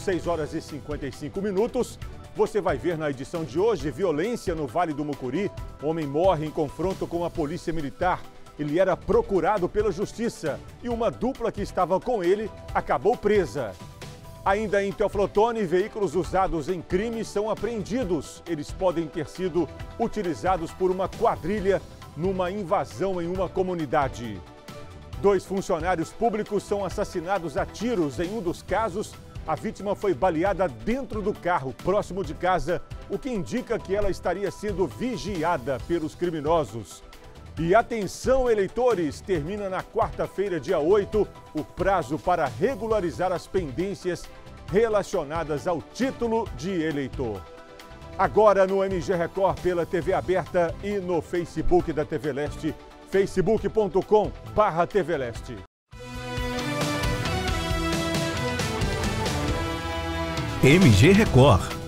6 horas e 55 minutos. Você vai ver na edição de hoje violência no Vale do Mucuri. Homem morre em confronto com a polícia militar. Ele era procurado pela justiça e uma dupla que estava com ele acabou presa. Ainda em Teoflotone, veículos usados em crimes são apreendidos. Eles podem ter sido utilizados por uma quadrilha numa invasão em uma comunidade. 2 funcionários públicos são assassinados a tiros. Em um dos casos, a vítima foi baleada dentro do carro, próximo de casa, o que indica que ela estaria sendo vigiada pelos criminosos. E atenção, eleitores, termina na quarta-feira, dia 8, o prazo para regularizar as pendências relacionadas ao título de eleitor. Agora no MG Record pela TV aberta e no Facebook da TV Leste, facebook.com/TV Leste. MG Record.